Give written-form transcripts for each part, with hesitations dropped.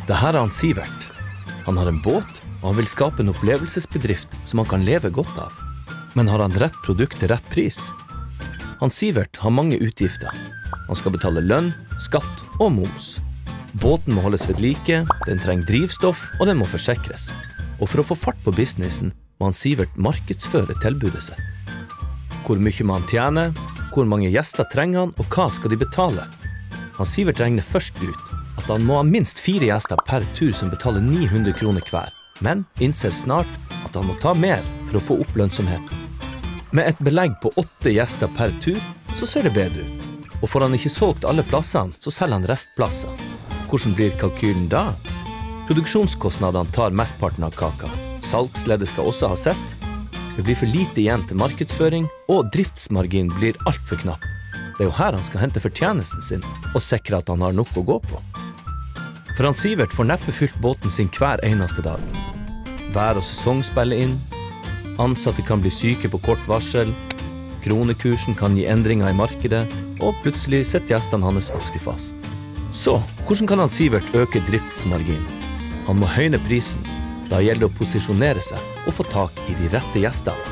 Det her han Sivert. Han har en båt, og han vil skape en opplevelsesbedrift som han kan leve godt av. Men har han rett produkt til rett pris? Han Sivert har mange utgifter. Han skal betale lønn, skatt og moms. Båten må holdes ved like, den trenger drivstoff, og den må forsikres. Og for å få fart på businessen, må han Sivert markedsføre tilbudet sitt. Hvor mye må han tjene, hvor mange gjester trenger han, og hva skal de betale? Han Sivert regner først ut at han må ha minst 4 gjester per tur som betaler 900 kroner hver, men innser snart at han må ta mer for å få opp lønnsomheten. Med et belegg på 8 gjester per tur, så ser det bedre ut. Og får han ikke solgt alle plassene, så selger han restplasser. Hvordan blir kalkylen da? Produksjonskostnadene tar mestparten av kaka. Salgsleddet skal også ha sett. Det blir for lite igjen til markedsføring, og driftsmargin blir alt for knapp. Det er jo her han skal hente fortjenesten sin, og sikre at han har nok å gå på. For han Sivert får neppe fylt båten sin hver eneste dag. Vær og sesong spiller inn, ansatte kan bli syke på kort varsel, kronekursen kan gi endringer i markedet, og plutselig sitter gjestene hans askefast. Så, hvordan kan han Sivert øke driftsmarginen? Han må høyne prisen. Da gjelder det å posisjonere seg og få tak i de rette gjestene.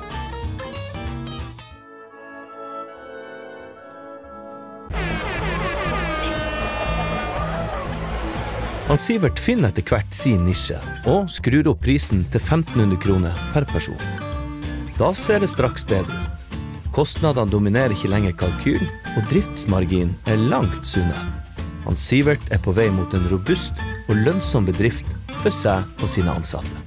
Han Sivert finner etter hvert sin nisje, og skrur opp prisen til 1500 kroner per person. Da ser det straks bedre ut. Kostnadene dominerer ikke lenger kalkylen, og driftsmarginen er langt sunnere. Han Sivert er på vei mot en robust og lønnsom bedrift for seg og sine ansatte.